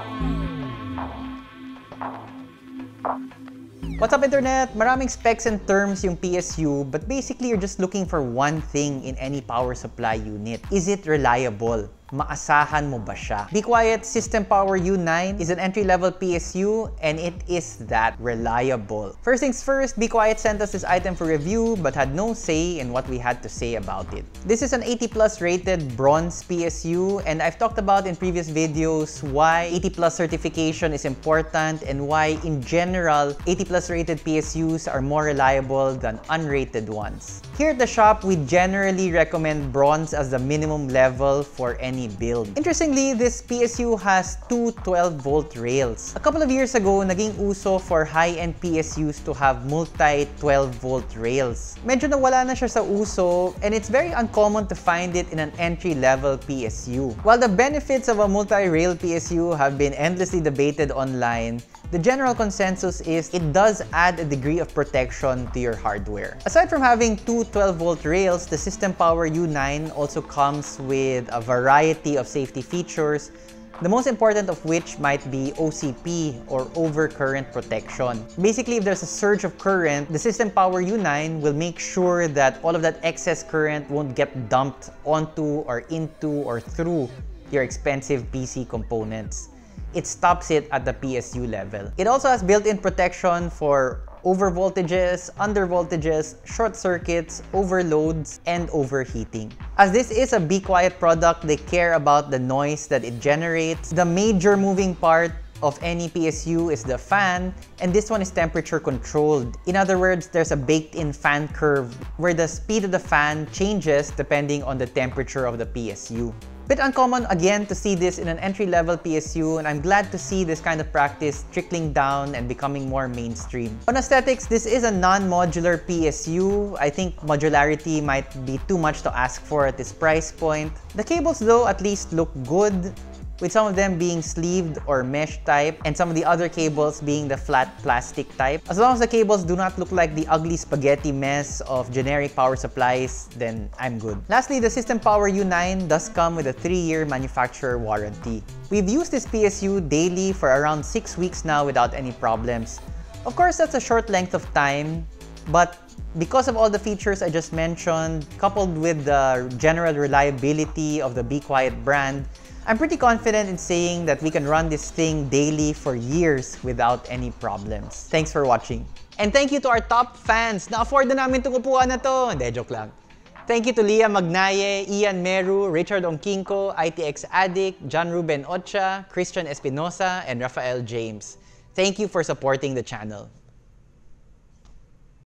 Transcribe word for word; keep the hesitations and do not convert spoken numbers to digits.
What's up, Internet? Maraming specs and terms yung P S U, but basically you're just looking for one thing in any power supply unit. Is it reliable? Maasahan mo ba siya? Be Quiet System Power U nine is an entry-level P S U, and it is that reliable. First things first, Be Quiet sent us this item for review but had no say in what we had to say about it. This is an eighty plus rated bronze P S U, and I've talked about in previous videos why eighty plus certification is important and why in general eighty plus rated P S Us are more reliable than unrated ones. Here at the shop, we generally recommend bronze as the minimum level for any build. Interestingly, this P S U has two twelve volt rails. A couple of years ago, naging uso for high-end P S Us to have multi twelve volt rails. Medyo nawala na siya sa uso, and it's very uncommon to find it in an entry-level P S U. While the benefits of a multi-rail P S U have been endlessly debated online, the general consensus is it does add a degree of protection to your hardware. Aside from having two twelve volt rails, the System Power U nine also comes with a variety of safety features, the most important of which might be O C P, or overcurrent protection. Basically, if there's a surge of current, the System Power U nine will make sure that all of that excess current won't get dumped onto or into or through your expensive P C components. It stops it at the P S U level. It also has built-in protection for over voltages, under voltages, short circuits, overloads, and overheating. As this is a Be Quiet product, they care about the noise that it generates. The major moving part of any P S U is the fan, and this one is temperature controlled. In other words, there's a baked-in fan curve where the speed of the fan changes depending on the temperature of the P S U. Bit uncommon again to see this in an entry-level P S U, and I'm glad to see this kind of practice trickling down and becoming more mainstream. On aesthetics, this is a non-modular P S U. I think modularity might be too much to ask for at this price point. The cables though at least look good, with some of them being sleeved or mesh type, and some of the other cables being the flat plastic type. As long as the cables do not look like the ugly spaghetti mess of generic power supplies, then I'm good. Lastly, the System Power U nine does come with a three year manufacturer warranty. We've used this P S U daily for around six weeks now without any problems. Of course, that's a short length of time, but because of all the features I just mentioned, coupled with the general reliability of the Be Quiet brand, I'm pretty confident in saying that we can run this thing daily for years without any problems. Thanks for watching. And thank you to our top fans. Na-afford na namin itong upuan na to. Hindi, joke lang. Thank you to Leah Magnaye, Ian Meru, Richard Ongkinko, I T X Addict, John Ruben Ocha, Christian Espinosa, and Rafael James. Thank you for supporting the channel.